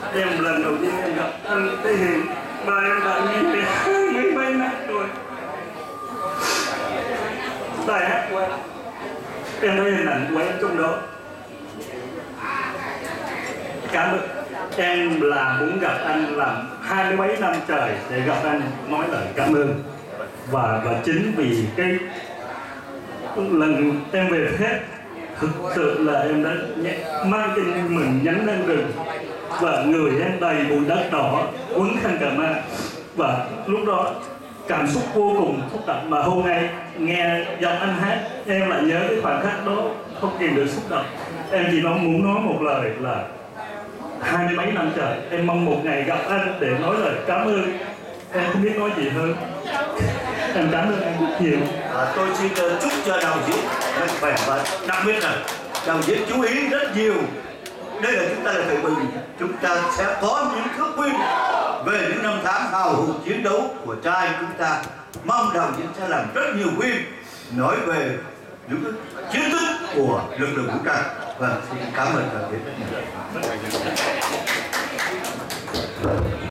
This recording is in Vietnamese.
Em lần đầu tiên em gặp anh Thể Hiện và em đã nghe mấy mấy năm rồi. Bài hát của em thấy hình ảnh của em trong đó. Cảm ơn. Em là muốn gặp anh làm 20 mấy năm trời để gặp anh nói lời cảm ơn. Và chính vì cái lần em về Phép, thực sự là em đã mang trên mình nhánh lên rừng và người em đầy bụi đất đỏ quấn khăn cà ma, và lúc đó cảm xúc vô cùng xúc động. Mà hôm nay nghe giọng anh hát, em lại nhớ cái khoảnh khắc đó không kìm được xúc động. Em chỉ muốn nói một lời là 20 mấy năm trời em mong một ngày gặp anh để nói lời cảm ơn. Em không biết nói gì hơn. Em cảm ơn anh rất nhiều. Tôi xin chúc cho đạo diễn mạnh khỏe, và đặc biệt là đạo diễn chú ý rất nhiều. Đây là chúng ta là thời bình, chúng ta sẽ có những thước phim về những năm tháng hào hùng chiến đấu của trai chúng ta. Mong đạo diễn sẽ làm rất nhiều phim nói về những chiến tích của lực lượng vũ trang. Vâng, xin cảm ơn đạo diễn rất nhiều.